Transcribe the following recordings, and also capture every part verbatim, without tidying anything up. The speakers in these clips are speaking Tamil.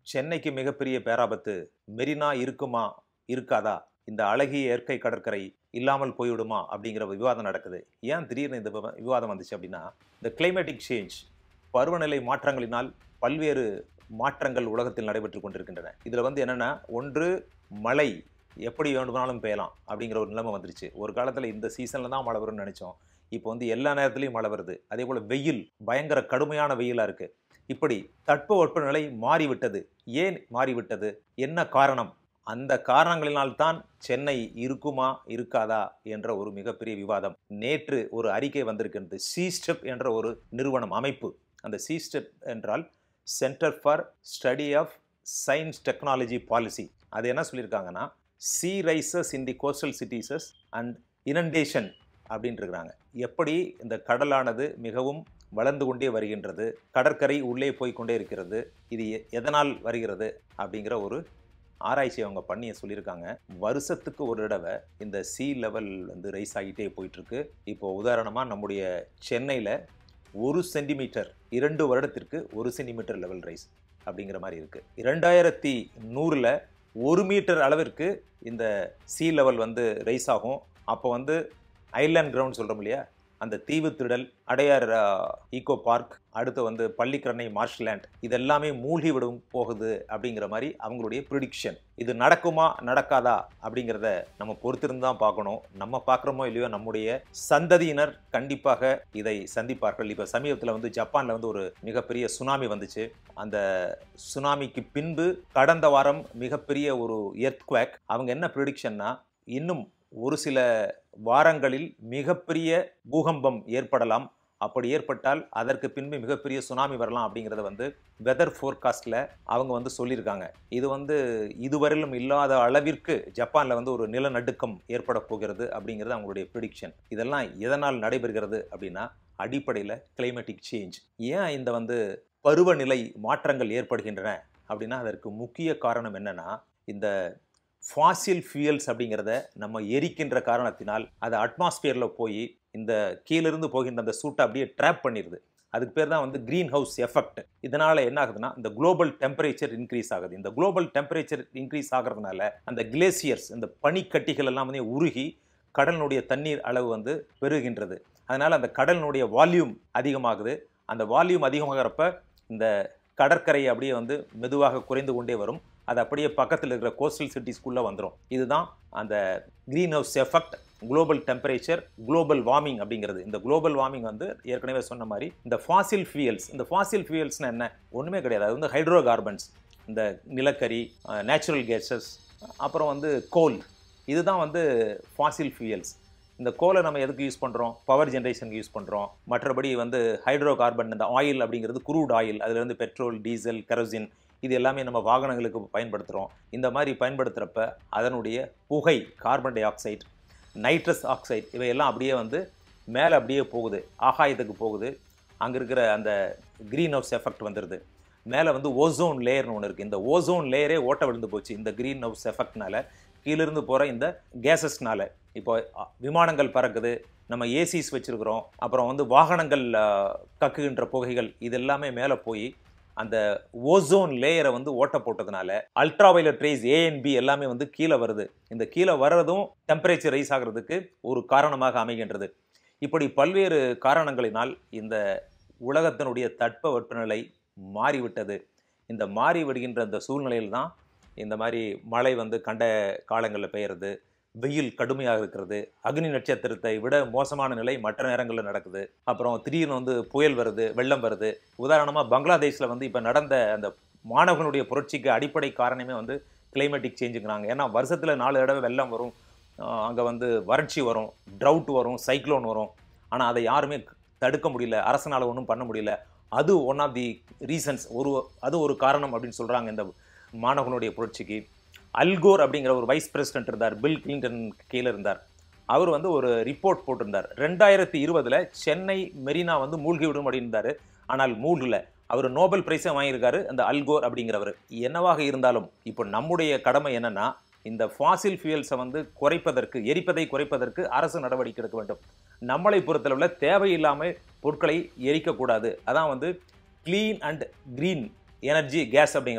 சென்னைக்கு மிகப்பெரிய பேராபத்து மெரினா இருக்குமா இருக்காதா, இந்த அழகிய இயற்கை கடற்கரை இல்லாமல் போய்விடுமா அப்படிங்கிற விவாதம் நடக்குது. ஏன் திடீர்னு இந்த விவா- விவாதம் வந்துச்சு அப்படின்னா, இந்த கிளைமேட்டிக் சேஞ்ச், பருவநிலை மாற்றங்களினால் பல்வேறு மாற்றங்கள் உலகத்தில் நடைபெற்று கொண்டிருக்கின்றன. இதில் வந்து என்னென்னா, ஒன்று மழை எப்படி வேண்டுமானாலும் பெய்யலாம் அப்படிங்கிற ஒரு நிலைமை வந்துருச்சு. ஒரு காலத்தில் இந்த சீசனில் தான் மழை வரும்னு நினச்சோம். இப்போ வந்து எல்லா நேரத்துலையும் மழை வருது. அதே போல் வெயில் பயங்கர கடுமையான வெயிலாக இருக்குது. இப்படி தட்பவெப்பநிலை மாறிவிட்டது. ஏன் மாறிவிட்டது? என்ன காரணம்? அந்த காரணங்களினால்தான் சென்னை இருக்குமா இருக்காதா என்ற ஒரு மிகப்பெரிய விவாதம். நேற்று ஒரு அறிக்கை வந்திருக்கிறது. சீஸ்டெப் என்ற ஒரு நிறுவனம், அமைப்பு. அந்த சீஸ்டெப் என்றால் centre for study of science technology policy. அது என்ன சொல்லியிருக்காங்கன்னா, sea rises in the coastal cities and inundation அப்படின்னு இருக்கிறாங்க. எப்படி இந்த கடலானது மிகவும் வளர்ந்து கொண்டே வருகின்றது, கடற்கரை உள்ளே போய்கொண்டே இருக்கிறது, இது எதனால் வருகிறது அப்படிங்கிற ஒரு ஆராய்ச்சி அவங்க பண்ணி சொல்லியிருக்காங்க. வருஷத்துக்கு ஒரு தடவை இந்த சீ லெவல் வந்து ரைஸ் ஆகிட்டே போயிட்டுருக்கு. இப்போ உதாரணமாக நம்முடைய சென்னையில் ஒரு சென்டிமீட்டர் இரண்டு வருடத்திற்கு ஒரு சென்டிமீட்டர் லெவல் ரைஸ் அப்படிங்கிற மாதிரி இருக்குது. இரண்டாயிரத்தி நூறில் ஒரு மீட்டர் அளவிற்கு இந்த சீ லெவல் வந்து ரைஸ் ஆகும். அப்போ வந்து ஐலாண்ட் கிரவுண்ட் சொல்கிறோம் இல்லையா, அந்த தீவு திடல், அடையார் ஈகோ பார்க், அடுத்து வந்து பள்ளிக்கரணை மார்ஷ்லேண்ட், இதெல்லாமே மூழ்கி விடும் போகுது அப்படிங்கிற மாதிரி அவங்களுடைய ப்ரிடிக்ஷன். இது நடக்குமா நடக்காதா அப்படிங்கிறத நம்ம பொறுத்திருந்து தான் பார்க்கணும். நம்ம பார்க்குறோமோ இல்லையோ, நம்முடைய சந்ததியினர் கண்டிப்பாக இதை சந்திப்பார்கள். இப்போ சமீபத்தில் வந்து ஜப்பானில் வந்து ஒரு மிகப்பெரிய சுனாமி வந்துச்சு. அந்த சுனாமிக்கு பின்பு கடந்த வாரம் மிகப்பெரிய ஒரு எர்த்குவேக். அவங்க என்ன ப்ரிடிக்ஷன்னா, இன்னும் ஒரு சில வாரங்களில் மிகப்பெரிய பூகம்பம் ஏற்படலாம். அப்படி ஏற்பட்டால் அதற்கு பின்பு மிகப்பெரிய சுனாமி வரலாம் அப்படிங்கிறத வந்து வெதர் ஃபோர்காஸ்டில் அவங்க வந்து சொல்லியிருக்காங்க. இது வந்து இதுவரையிலும் இல்லாத அளவிற்கு ஜப்பானில் வந்து ஒரு நிலநடுக்கம் ஏற்பட போகிறது அப்படிங்கிறது அவங்களுடைய ப்ரிடிக்ஷன். இதெல்லாம் எதனால் நடைபெறுகிறது அப்படின்னா, அடிப்படையில் கிளைமேட்டிக் சேஞ்ச். ஏன் இந்த வந்து பருவநிலை மாற்றங்கள் ஏற்படுகின்றன அப்படின்னா, அதற்கு முக்கிய காரணம் என்னென்னா, இந்த ஃபாசில் ஃபியூயல்ஸ் அப்படிங்கிறத நம்ம எரிக்கின்ற காரணத்தினால் அது அட்மாஸ்பியரில் போய் இந்த கீழிருந்து போகின்ற அந்த சூட்டை அப்படியே ட்ராப் பண்ணிடுது. அதுக்கு பேர் தான் வந்து க்ரீன் ஹவுஸ் எஃபெக்ட். இதனால் என்ன ஆகுதுன்னா, இந்த குளோபல் டெம்பரேச்சர் இன்க்ரீஸ் ஆகுது. இந்த குளோபல் டெம்பரேச்சர் இன்க்ரீஸ் ஆகிறதுனால அந்த கிளேசியர்ஸ், இந்த பனிக்கட்டிகள் எல்லாம் வந்து உருகி கடலினுடைய தண்ணீர் அளவு வந்து பெருகின்றது. அதனால் அந்த கடலினுடைய வால்யூம் அதிகமாகுது. அந்த வால்யூம் அதிகமாகிறப்ப இந்த கடற்கரை அப்படியே வந்து மெதுவாக குறைந்து கொண்டே வரும். அது அப்படியே பக்கத்தில் இருக்கிற கோஸ்டல் சிட்டிஸ்குள்ளே வந்துடும். இதுதான் அந்த greenhouse effect, global temperature, global warming அப்படிங்கிறது. இந்த குளோபல் வார்மிங் வந்து ஏற்கனவே சொன்ன மாதிரி இந்த ஃபாசில் ஃபியூயல்ஸ், இந்த ஃபாசில் ஃபியூயல்ஸ்னால் என்ன? ஒன்றுமே கிடையாது. அது வந்து ஹைட்ரோ கார்பன்ஸ், இந்த நிலக்கரி, நேச்சுரல் கேஸஸ், அப்புறம் வந்து கோல். இதுதான் வந்து ஃபாசில் ஃபியூயல்ஸ். இந்த கோலை நம்ம எதுக்கு யூஸ் பண்ணுறோம்? பவர் ஜென்ரேஷனுக்கு யூஸ் பண்ணுறோம். மற்றபடி வந்து ஹைட்ரோ கார்பன், இந்த ஆயில் அப்படிங்கிறது குரூட் ஆயில், அதில் வந்து பெட்ரோல், டீசல், கெரோசின், இது எல்லாமே நம்ம வாகனங்களுக்கு பயன்படுத்துகிறோம். இந்த மாதிரி பயன்படுத்துகிறப்ப அதனுடைய புகை, carbon dioxide, nitrous oxide, இவையெல்லாம் அப்படியே வந்து மேலே அப்படியே போகுது, ஆகாயத்துக்கு போகுது. அங்கே இருக்கிற அந்த க்ரீன் ஹவுஸ் எஃபெக்ட் வந்துடுது. மேலே வந்து ஓசோன் லேயர்னு ஒன்று இருக்குது. இந்த ஓசோன் லேயரே ஓட்ட விழுந்து போச்சு இந்த க்ரீன் ஹவுஸ் எஃபெக்ட்னால, கீழிருந்து போகிற இந்த கேஸஸ்னால. இப்போ விமானங்கள் பறக்குது, நம்ம ஏசிஸ் வச்சுருக்கிறோம், அப்புறம் வந்து வாகனங்கள் கக்குகின்ற புகைகள், இது எல்லாமே மேலே போய் அந்த ஓசோன் லேயரை வந்து ஓட்ட போட்டதுனால அல்ட்ரா வயலட் ரேஸ் ஏஎன்பி எல்லாமே வந்து கீழே வருது. இந்த கீழே வர்றதும் டெம்பரேச்சர் ரைஸ் ஆகிறதுக்கு ஒரு காரணமாக அமைகின்றது. இப்படி பல்வேறு காரணங்களினால் இந்த உலகத்தினுடைய தட்ப வெப்பநிலை மாறிவிட்டது. இந்த மாறி விடுகின்ற இந்த சூழ்நிலையில் தான் இந்த மாதிரி மழை வந்து கண்ட காலங்களில் பெய்கிறது, வெயில் கடுமையாக இருக்கிறது, அக்னி நட்சத்திரத்தை விட மோசமான நிலை மற்ற நேரங்களில் நடக்குது. அப்புறம் திடீர்னு வந்து புயல் வருது, வெள்ளம் வருது. உதாரணமாக பங்களாதேஷில் வந்து இப்போ நடந்த அந்த மாணவர்களுடைய புரட்சிக்கு அடிப்படை காரணமே வந்து கிளைமேட்டிக் சேஞ்சுங்கிறாங்க. ஏன்னா வருஷத்தில் நாலு தடவை வெள்ளம் வரும், அங்கே வந்து வறட்சி வரும், ட்ரவுட் வரும், சைக்ளோன் வரும். ஆனால் அதை யாருமே தடுக்க முடியல, அரசனால் ஒன்றும் பண்ண முடியல. அது ஒன் ஆஃப் தி ரீசன்ஸ், ஒரு அது ஒரு காரணம் அப்படின்னு சொல்கிறாங்க இந்த மாணவர்களுடைய புரட்சிக்கு. அல்கோர் அப்படிங்கிற ஒரு வைஸ் பிரசிடென்ட் இருந்தார், பில் கிளின்டன் கீழே இருந்தார். அவர் வந்து ஒரு ரிப்போர்ட் போட்டிருந்தார். ரெண்டாயிரத்தி இருபதில் சென்னை மெரினா வந்து மூழ்கி விடும் அப்படின்றார். ஆனால் மூழ்கலை. அவர் நோபல் பிரைஸை வாங்கியிருக்காரு அந்த அல்கோர் அப்படிங்கிறவர். என்னவாக இருந்தாலும் இப்போ நம்முடைய கடமை என்னென்னா, இந்த ஃபாசில் ஃபியூயல்ஸை வந்து குறைப்பதற்கு, எரிப்பதை குறைப்பதற்கு அரசு நடவடிக்கை எடுக்க வேண்டும். நம்மளை பொறுத்தளவில் தேவையில்லாமல் பொருட்களை எரிக்கக்கூடாது. அதான் வந்து clean and green energy gas அப்படிங்கிறான்.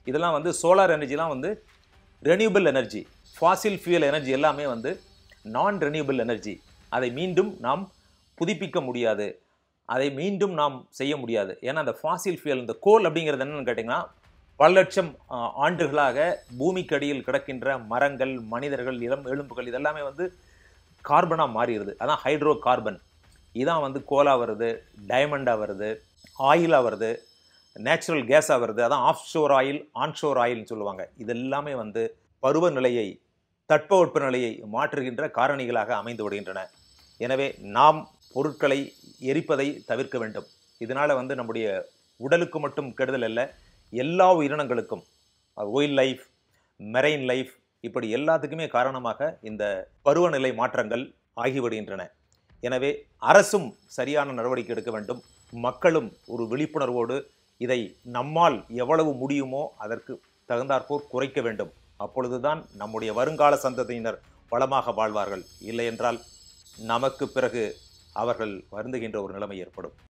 இதெல்லாம் வந்து சோலார் எனர்ஜிலாம் வந்து renewable energy. Fossil fuel energy எல்லாமே வந்து நான் ரெனியூபிள் எனர்ஜி. அதை மீண்டும் நாம் புதுப்பிக்க முடியாது, அதை மீண்டும் நாம் செய்ய முடியாது. ஏன்னா அந்த ஃபாசில் ஃபியூயல், இந்த கோல் அப்படிங்கிறது என்னன்னு கேட்டிங்கன்னா, பல லட்சம் ஆண்டுகளாக பூமிக்கு அடியில் கிடக்கின்ற மரங்கள், மனிதர்கள், இளம் எலும்புகள் இதெல்லாமே வந்து கார்பனாக மாறிடுது. அதான் ஹைட்ரோ கார்பன். இதான் வந்து கோலா வருது, டைமண்டாக வருது, ஆயிலாக வருது, நேச்சுரல் கேஸாக வருது. அதான் ஆஃப் ஷோர் ஆயில், ஆன்ஷோர் ஆயில்னு சொல்லுவாங்க. இதெல்லாமே வந்து பருவநிலையை, தட்பவெப்ப நிலையை மாற்றுகின்ற காரணிகளாக அமைந்து விடுகின்றன. எனவே நாம் பொருட்களை எரிப்பதை தவிர்க்க வேண்டும். இதனால் வந்து நம்முடைய உடலுக்கு மட்டும் கெடுதல் அல்ல, எல்லா உயிரினங்களுக்கும், ஒயில்ட் லைஃப், மெரைன் லைஃப், இப்படி எல்லாத்துக்குமே காரணமாக இந்த பருவநிலை மாற்றங்கள் ஆகிவிடுகின்றன. எனவே அரசும் சரியான நடவடிக்கை எடுக்க வேண்டும். மக்களும் ஒரு விழிப்புணர்வோடு இதை நம்மால் எவ்வளவு முடியுமோ அதற்கு தகுந்தாற்போர் குறைக்க வேண்டும். அப்பொழுதுதான் நம்முடைய வருங்கால சந்ததியினர் வளமாக வாழ்வார்கள். இல்லை என்றால் நமக்கு பிறகு அவர்கள் வருந்துகின்ற ஒரு நிலைமை ஏற்படும்.